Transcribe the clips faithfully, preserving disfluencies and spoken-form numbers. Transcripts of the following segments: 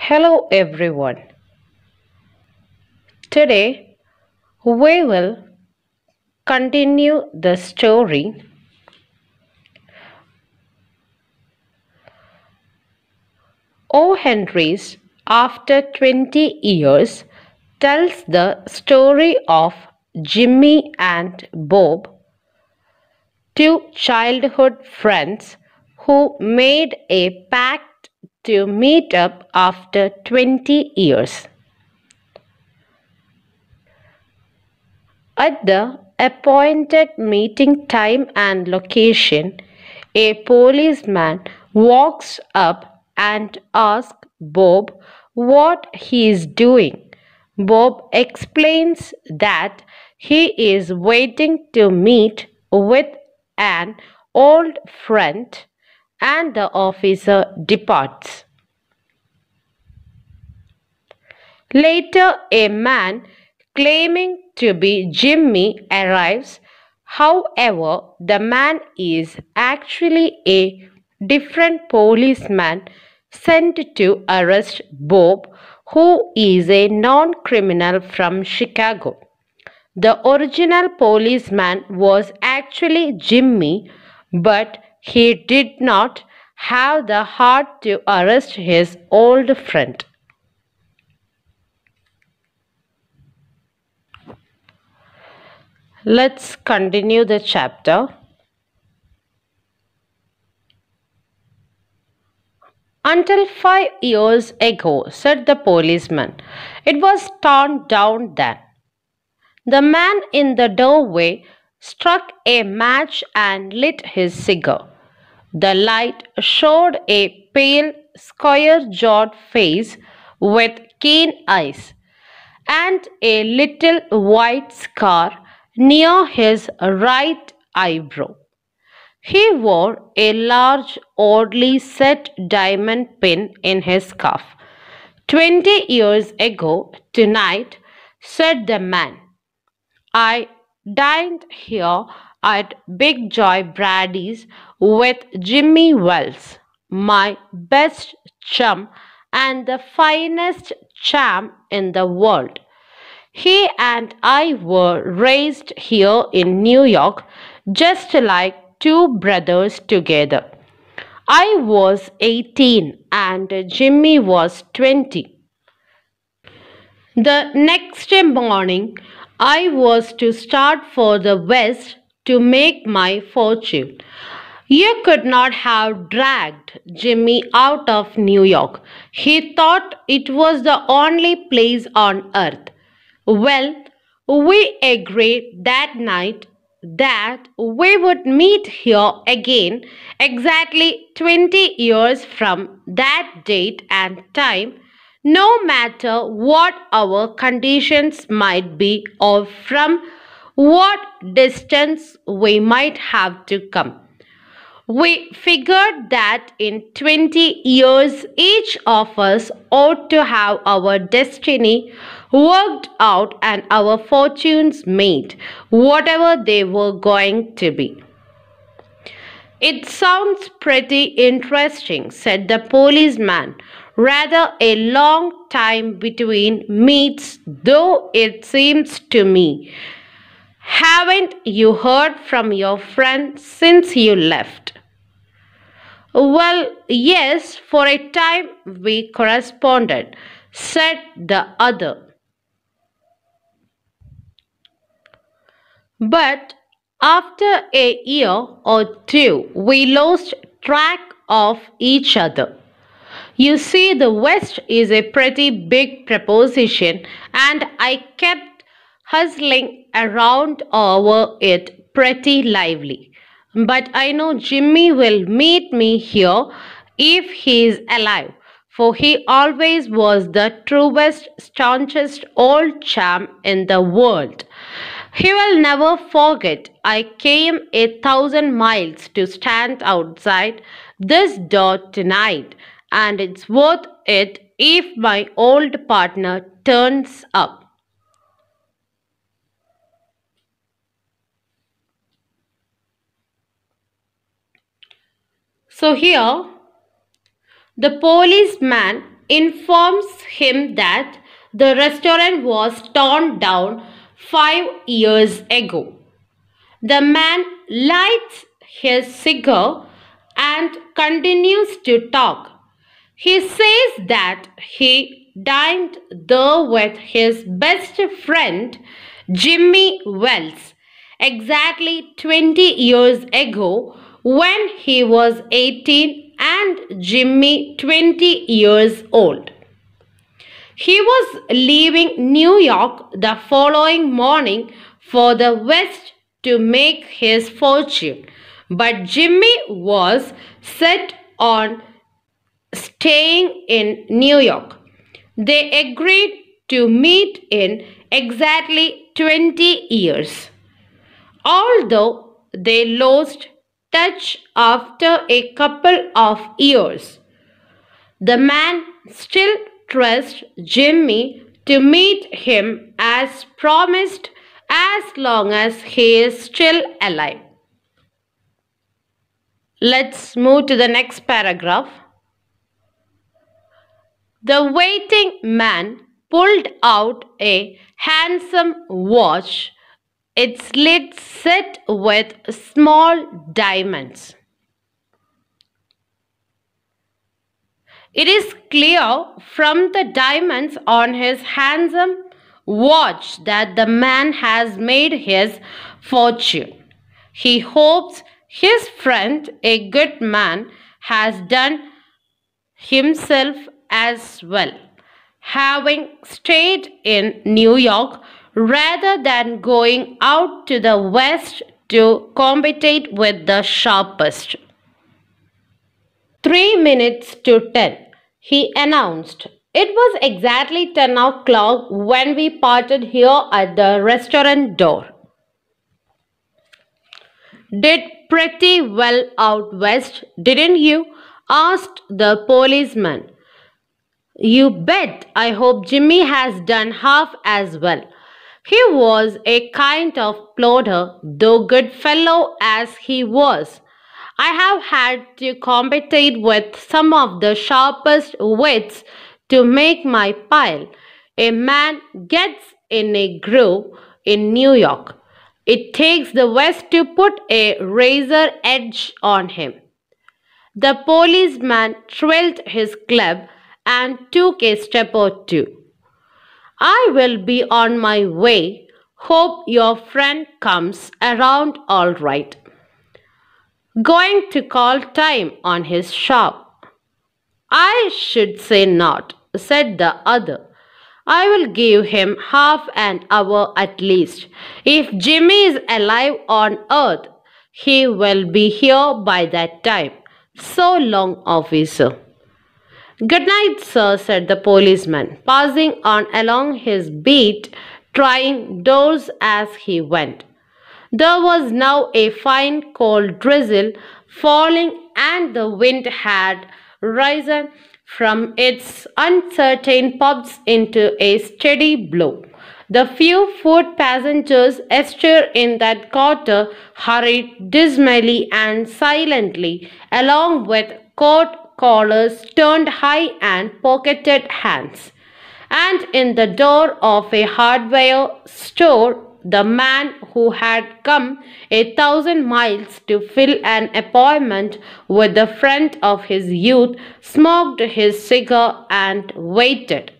Hello everyone. Today we will continue the story O. Henry's after twenty years tells the story of Jimmy and Bob, two childhood friends who made a pact to meet up after twenty years. At the appointed meeting time and location, a policeman walks up and asks Bob what he is doing. Bob explains that he is waiting to meet with an old friend, and the officer departs. Later, a man claiming to be Jimmy arrives. However, the man is actually a different policeman sent to arrest Bob, who is a non criminal from Chicago. The original policeman was actually Jimmy, but he did not have the heart to arrest his old friend. Let's continue the chapter. Until five years ago, said the policeman, it was torn down then. The man in the doorway struck a match and lit his cigar. The light showed a pale, square jawed face with keen eyes and a little white scar near his right eyebrow. He wore a large, oddly set diamond pin in his cuff. Twenty years ago, tonight, said the man, I dined here at Big Joy Brady's with Jimmy Wells, my best chum and the finest chum in the world. He and I were raised here in New York just like two brothers together. I was eighteen and Jimmy was twenty. The next morning, I was to start for the West to make my fortune. You could not have dragged Jimmy out of New York. He thought it was the only place on earth. Well, we agreed that night that we would meet here again exactly twenty years from that date and time, no matter what our conditions might be or from what distance we might have to come. We figured that in twenty years, each of us ought to have our destiny worked out and our fortunes made, whatever they were going to be. It sounds pretty interesting, said the policeman. Rather a long time between meets, though it seems to me. Haven't you heard from your friend since you left? Well, yes, for a time we corresponded, said the other. But after a year or two, we lost track of each other. You see, the West is a pretty big proposition, and I kept hustling around over it pretty lively. But I know Jimmy will meet me here if he is alive, for he always was the truest, staunchest old chum in the world. He will never forget I came a thousand miles to stand outside this door tonight, and it's worth it if my old partner turns up. So here, the policeman informs him that the restaurant was torn down five years ago. The man lights his cigar and continues to talk. He says that he dined there with his best friend Jimmy Wells exactly twenty years ago when he was eighteen and Jimmy twenty years old. He was leaving New York the following morning for the West to make his fortune, but Jimmy was set on staying in New York. They agreed to meet in exactly twenty years. Although they lost touch after a couple of years, the man still trusts Jimmy to meet him as promised as long as he is still alive. Let's move to the next paragraph. The waiting man pulled out a handsome watch, its lid set with small diamonds. It is clear from the diamonds on his handsome watch that the man has made his fortune. He hopes his friend, a good man, has done himself as well, having stayed in New York rather than going out to the West to compete with the sharpest. Three minutes to ten, he announced. It was exactly ten o'clock when we parted here at the restaurant door. Did pretty well out west, didn't you? Asked the policeman. You bet. I hope Jimmy has done half as well. He was a kind of plodder, though good fellow as he was. I have had to compete with some of the sharpest wits to make my pile. A man gets in a groove in New York. It takes the West to put a razor edge on him. The policeman twirled his club and took a step or two. I will be on my way. Hope your friend comes around all right. Going to call time on his shop. I should say not, said the other. I will give him half an hour at least. If Jimmy is alive on earth, he will be here by that time. So long, officer. Good night, sir, said the policeman, passing on along his beat, trying doors as he went. There was now a fine cold drizzle falling, and the wind had risen from its uncertain puffs into a steady blow. The few foot passengers astir in that quarter hurried dismally and silently along with coat collars turned high and pocketed hands. And in the door of a hardware store, the man who had come a thousand miles to fill an appointment with the friend of his youth smoked his cigar and waited.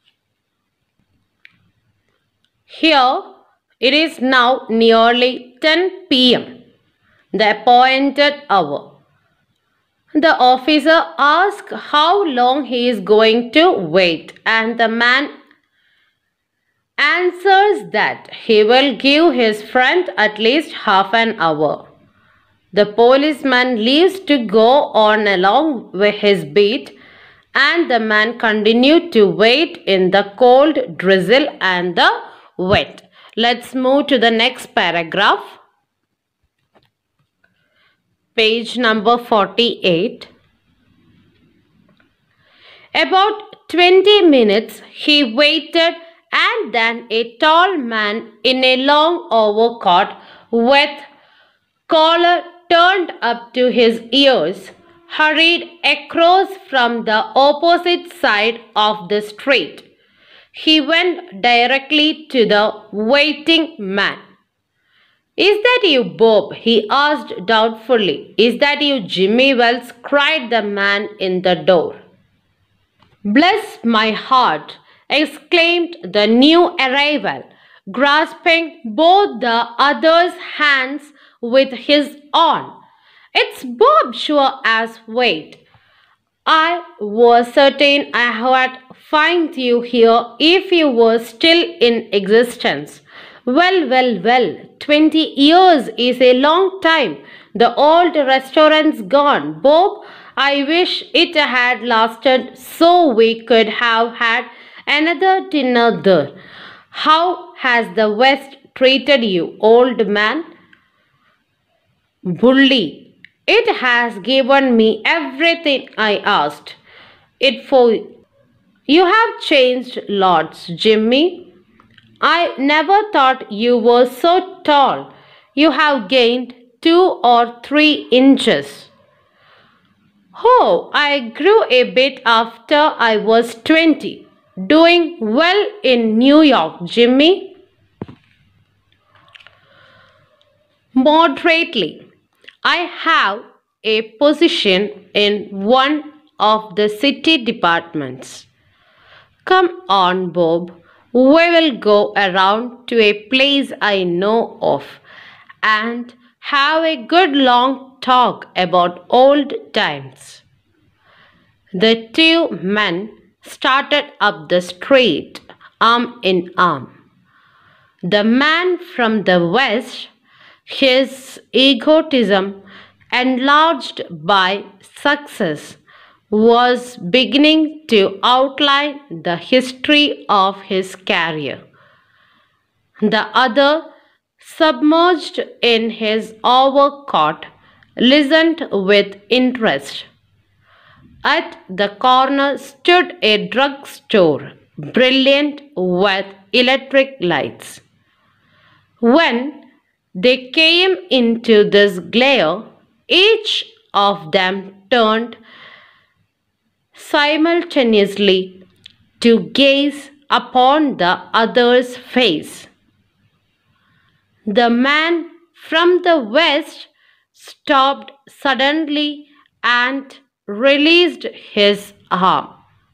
Here it is now nearly ten p m, the appointed hour. The officer asks how long he is going to wait, and the man answers that he will give his friend at least half an hour. The policeman leaves to go on along with his beat, and the man continued to wait in the cold drizzle and the wet. Let's move to the next paragraph. Page number forty-eight. About twenty minutes he waited, and then a tall man in a long overcoat with collar turned up to his ears hurried across from the opposite side of the street. He went directly to the waiting man. "Is that you, Bob?" he asked doubtfully. "Is that you, Jimmy Wells?" cried the man in the door. "Bless my heart!" exclaimed the new arrival, grasping both the other's hands with his own. "It's Bob, sure as fate. I was certain I would find you here if you were still in existence. Well, well, well, twenty years is a long time. The old restaurant's gone, Bob. I wish it had lasted so we could have had another dinner there. How has the West treated you, old man?" "Bully. It has given me everything I asked it for. You have changed lots, Jimmy. I never thought you were so tall. You have gained two or three inches." "Oh, I grew a bit after I was twenty. Doing well in New York, Jimmy?" "Moderately. I have a position in one of the city departments." "Come on, Bob. We will go around to a place I know of and have a good long talk about old times." The two men started up the street, arm in arm. The man from the West, his egotism enlarged by success, was beginning to outline the history of his career. The other, submerged in his overcoat, listened with interest. At the corner stood a drugstore, brilliant with electric lights. When they came into this glare, each of them turned simultaneously to gaze upon the other's face. The man from the West stopped suddenly and released his arm.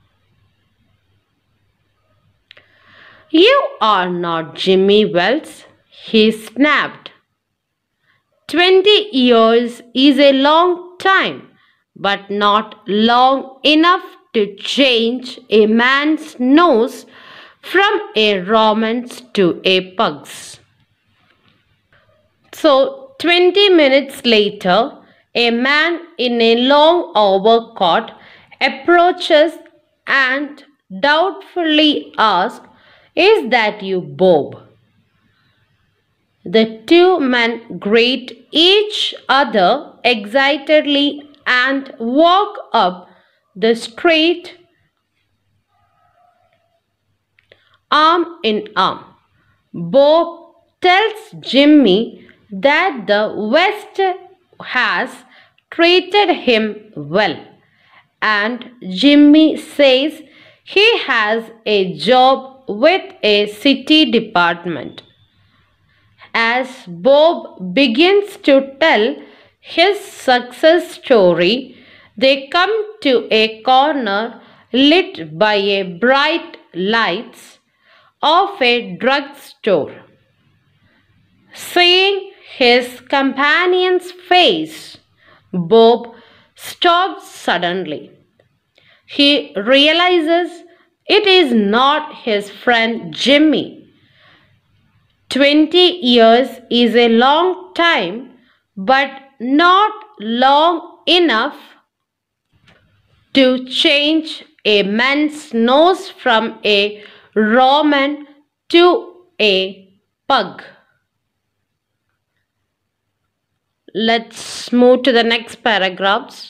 "You are not Jimmy Wells," he snapped. Twenty years is a long time, but not long enough to change a man's nose from a romance to a pug's. So, twenty minutes later, a man in a long overcoat approaches and doubtfully asks, "Is that you, Bob?" The two men greet each other excitedly and walk up the street arm in arm. Bob tells Jimmy that the West has treated him well, and Jimmy says he has a job with a city department. As Bob begins to tell his success story, they come to a corner lit by a bright lights of a drugstore. Seeing his companion's face, Bob stops suddenly. He realizes it is not his friend Jimmy. Twenty years is a long time, but not long enough to change a man's nose from a Roman to a pug. Let's move to the next paragraphs.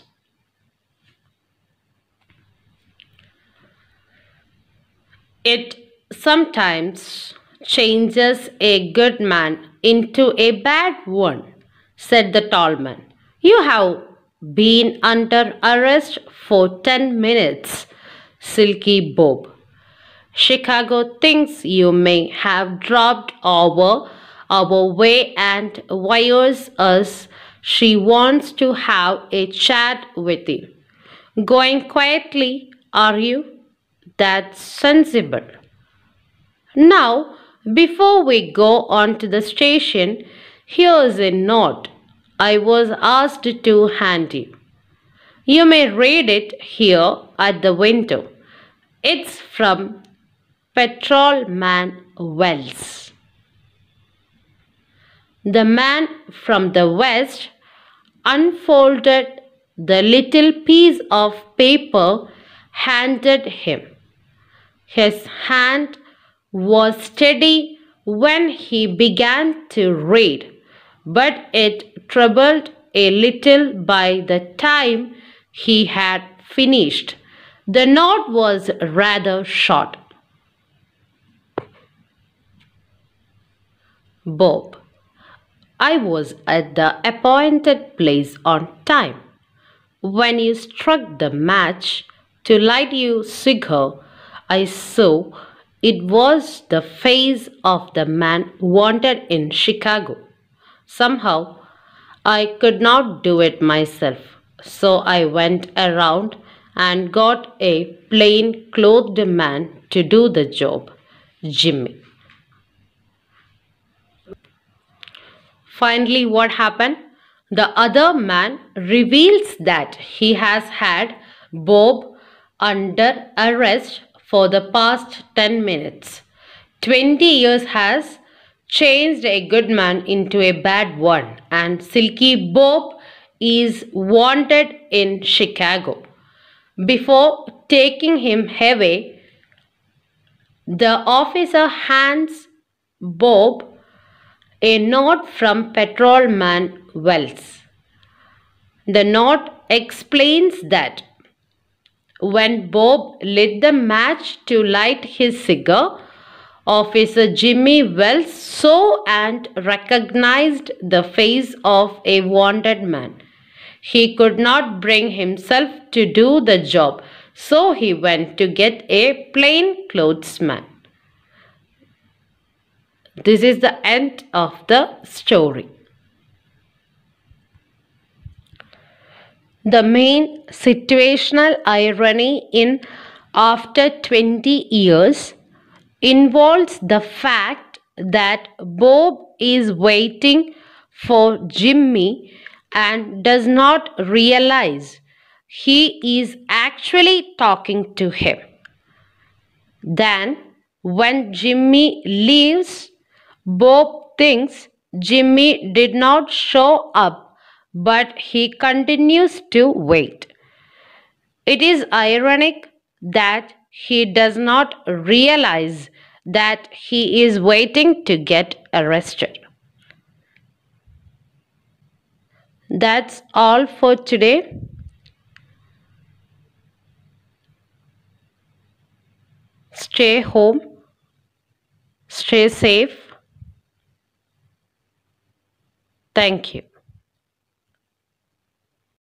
It sometimes changes a good man into a bad one, said the tall man. You have been under arrest for ten minutes, Silky Bob. Chicago thinks you may have dropped over our way and wires us she wants to have a chat with you. Going quietly, are you? That's sensible. Now, before we go on to the station, here's a note I was asked to hand you. You may read it here at the window. It's from Patrolman Wells. The man from the west unfolded the little piece of paper handed him. His hand was steady when he began to read, but it trembled a little by the time he had finished. The note was rather short. Bob, I was at the appointed place on time. When you struck the match to light your cigar, I saw it was the face of the man wanted in Chicago. Somehow, I could not do it myself, so I went around and got a plain clothed man to do the job, Jimmy. Finally, what happened? The other man reveals that he has had Bob under arrest for the past ten minutes. twenty years has changed a good man into a bad one, and Silky Bob is wanted in Chicago. Before taking him away, the officer hands Bob a note from Patrolman Wells. The note explains that when Bob lit the match to light his cigar, Officer Jimmy Wells saw and recognized the face of a wanted man. He could not bring himself to do the job, so he went to get a plainclothes man. This is the end of the story. The main situational irony in After twenty years involves the fact that Bob is waiting for Jimmy and does not realize he is actually talking to him. Then, when Jimmy leaves, Bob thinks Jimmy did not show up, but he continues to wait. It is ironic that he does not realize that he is waiting to get arrested. That's all for today. Stay home, stay safe. Thank you.